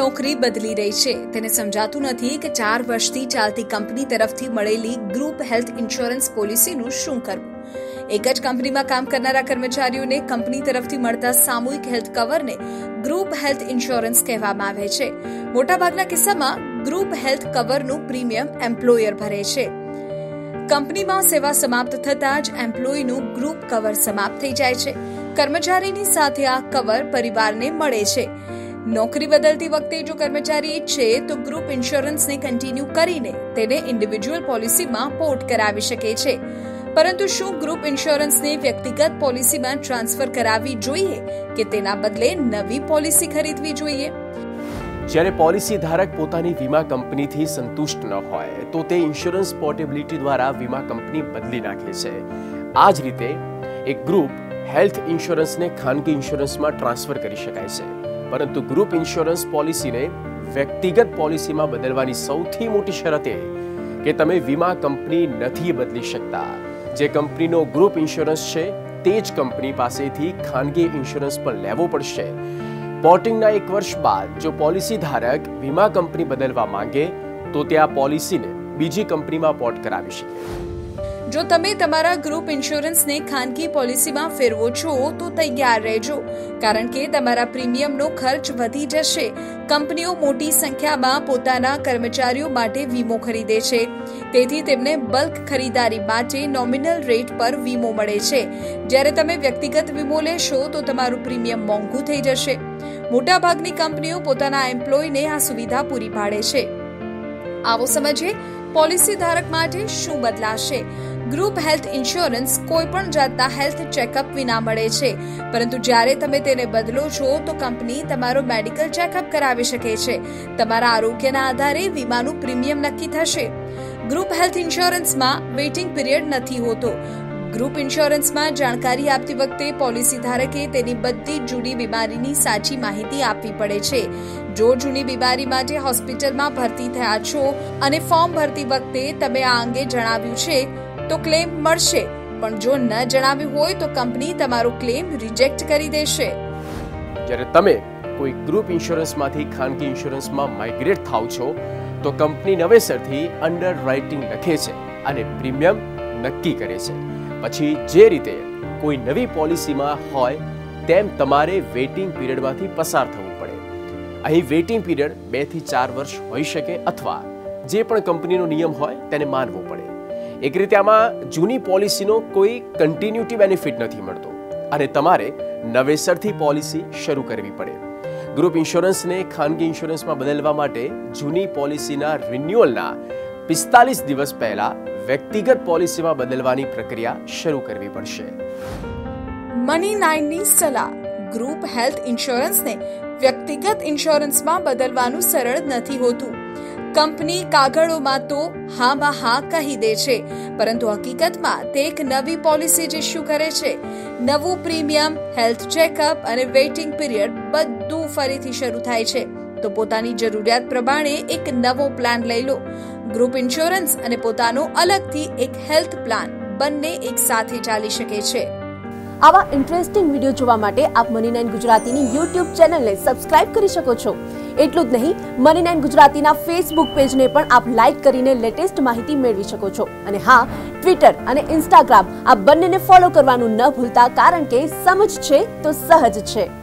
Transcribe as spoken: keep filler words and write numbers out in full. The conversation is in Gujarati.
નોકરી બદલી રહી છે તેને સમજાતું નથી કે ચાર વર્ષથી ચાલતી કંપની તરફથી મળેલી ગ્રુપ હેલ્થ ઇન્સ્યોરન્સ પોલિસીનું શું કરવું। એક જ કંપનીમાં કામ કરનારા કર્મચારીઓને કંપની તરફથી મળતા સામૂહિક હેલ્થ કવરને ગ્રુપ હેલ્થ ઇન્સ્યોરન્સ કહેવામાં આવે છે। મોટાભાગના કિસ્સામાં ગ્રુપ હેલ્થ કવરનું પ્રીમિયમ એમ્પ્લોયર ભરે છે। કંપનીમાં સેવા સમાપ્ત થતાં જ એમ્પ્લોયીનું ગ્રુપ કવર સમાપ્ત થઈ જાય છે। કર્મચારીની સાથે આ કવર પરિવારને મળે છે। નોકરી બદલતી વખતે જો કર્મચારી ઈચ્છે તો ગ્રુપ ઇન્સ્યોરન્સને કન્ટિન્યુ કરીને તેને ઇન્ડિવિડ્યુઅલ પોલિસીમાં પોર્ટ કરાવી શકે છે। પરંતુ શું ગ્રુપ ઇન્સ્યોરન્સને વ્યક્તિગત પોલિસીમાં ટ્રાન્સફર કરાવવી જોઈએ કે તેના બદલે નવી પોલિસી ખરીદવી જોઈએ? જ્યારે પોલિસી ધારક પોતાની વીમા કંપનીથી સંતુષ્ટ ન હોય તો તે ઇન્સ્યોરન્સ પોર્ટેબિલિટી દ્વારા વીમા કંપની બદલી નાખે છે। આ જ રીતે એક ગ્રુપ હેલ્થ ઇન્સ્યોરન્સને ખાનગી ઇન્સ્યોરન્સમાં ટ્રાન્સફર કરી શકાય છે, પરંતુ ગ્રુપ ઇન્સ્યોરન્સ પોલિસીને વ્યક્તિગત પોલિસીમાં બદલવાની સૌથી મોટી શરત એ કે તમે વીમા કંપની નથી બદલી શકતા। જે કંપનીનો ગ્રુપ ઇન્સ્યોરન્સ છે તે જ કંપની પાસેથી ખાનગી ઇન્સ્યોરન્સ પણ લેવો પડશે। પોર્ટિંગના એક વર્ષ બાદ જો પોલિસી ધારક વીમા કંપની બદલવા માંગે તો તે આ પોલિસીને બીજી કંપનીમાં પોર્ટ કરાવી શકે। જો તમે તમારા ગ્રુપ ઇન્સ્યોરન્સને ખાનગી પોલિસીમાં ફેરવો છો તો તૈયાર રહેજો, કારણ કે તમારા પ્રીમિયમનો ખર્ચ વધી જશે। કંપનીઓ મોટી સંખ્યામાં પોતાના કર્મચારીઓ માટે વીમો ખરીદે છે, તેથી તેમને બલ્ક ખરીદારી માટે નોમિનલ રેટ પર વીમો મળે છે। જ્યારે તમે વ્યક્તિગત વીમો લેશો તો તમારું પ્રીમિયમ મોંઘું થઈ જશે। મોટાભાગની કંપનીઓ પોતાના એમ્પ્લોયને આ સુવિધા પૂરી પાડે છે। આવો સમજીએ પોલિસી ધારક માટે શું બદલાશે। ગ્રુપ હેલ્થ ઇન્સ્યોરન્સ કોઈ પણ જાતના હેલ્થ ચેકઅપ વિના મળે છે, પરંતુ જ્યારે તમે તેને બદલો છો તો કંપની તમારો મેડિકલ ચેકઅપ કરાવી શકે છે। તમારા આરોગ્યના આધારે વીમાનું પ્રીમિયમ નક્કી થશે। ગ્રુપ હેલ્થ ઇન્સ્યોરન્સમાં વેઇટિંગ પીરિયડ નથી હોતો। ગ્રુપ ઇન્સ્યોરન્સમાં જાણકારી આપતી વખતે પોલિસી ધારકે તેની બધી જૂની બીમારીની સાચી માહિતી આપવી પડે છે। જો જૂની બીમારી માટે હોસ્પિટલમાં ભરતી થયા છો અને ફોર્મ ભરતી વખતે તમે આ અંગે જણાવ્યું છે તો ક્લેમ મળશે, પણ જો ન જણાવ્યું હોય તો કંપની તમારો ક્લેમ રિજેક્ટ કરી દેશે। જ્યારે તમે કોઈ ગ્રુપ ઇન્સ્યોરન્સમાંથી ખાનગી ઇન્સ્યોરન્સમાં માઇગ્રેટ થાવ છો તો કંપની નવેસરથી અંડર રાઇટિંગ લખે છે અને પ્રીમિયમ નક્કી કરે છે। પછી જે રીતે કોઈ નવી પોલિસીમાં હોય તેમ તમારે વેઇટિંગ પીરિયડમાંથી પસાર થવું પડે। અહીં વેઇટિંગ પીરિયડ બે થી ચાર વર્ષ હોઈ શકે અથવા જે પણ કંપનીનો નિયમ હોય તેને માનવો પડે। એક રીતે આમાં જૂની પોલિસીનો કોઈ કન્ટિન્યુટી બેનિફિટ નથી મળતો અને તમારે નવેસરથી પોલિસી શરૂ કરવી પડે। ગ્રુપ ઇન્સ્યોરન્સને ખાનગી ઇન્સ્યોરન્સમાં બદલવા માટે જૂની પોલિસીના રિન્યુઅલના પિસ્તાલીસ દિવસ પહેલા વ્યક્તિગત પોલિસીમાં બદલવાની પ્રક્રિયા શરૂ કરવી પડશે। મની નાઇનની સલાહ: ગ્રુપ હેલ્થ ઇન્સ્યોરન્સને વ્યક્તિગત ઇન્સ્યોરન્સમાં બદલવાનું સરળ નથી હોતું। કંપની કાગળોમાં તો હામાં હા કહી દે છે, પરંતુ હકીકતમાં તે એક નવી પોલિસી જ ઇસ્યુ કરે છે। નવું પ્રીમિયમ, હેલ્થ ચેકઅપ અને વેઇટિંગ પીરિયડ બધું ફરીથી શરૂ થાય છે। તો પોતાની જરૂરિયાત પ્રમાણે એક નવો પ્લાન લઈ લો। ગ્રુપ ઇન્સ્યોરન્સ અને પોતાનો અલગથી એક હેલ્થ પ્લાન બંને એક સાથે ચાલી શકે છે। આવા ઇન્ટરેસ્ટિંગ વિડીયો જોવા માટે આપ મની નાઇન ગુજરાતીની યુટ્યુબ ચેનલને સબસ્ક્રાઇબ કરી શકો છો। એટલું જ નહીં, મની નાઇન ગુજરાતીના ફેસબુક પેજને પણ આપ લાઇક કરીને લેટેસ્ટ માહિતી મેળવી શકો છો। અને હા, ટ્વિટર અને ઇન્સ્ટાગ્રામ આ બંનેને ફોલો કરવાનું ન ભૂલતા, કારણ કે સમજ છે તો સહજ છે।